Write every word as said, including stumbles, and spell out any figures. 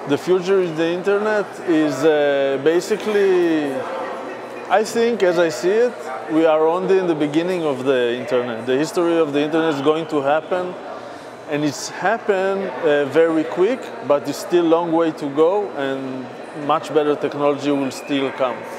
The future of the internet is uh, basically, I think, as I see it, we are only in the beginning of the internet. The history of the internet is going to happen, and it's happened uh, very quick, but it's still a long way to go, and much better technology will still come.